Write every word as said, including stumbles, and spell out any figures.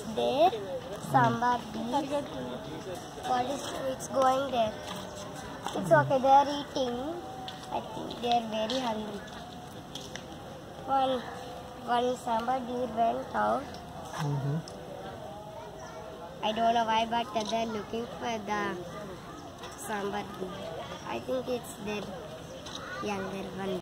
there. Sambar deer. What is it's going there? It's okay. They are eating. I think they are very hungry. One, one sambar deer went out. Mm-hmm. I don't know why, but they're looking for the sambar deer. I think it's their younger one.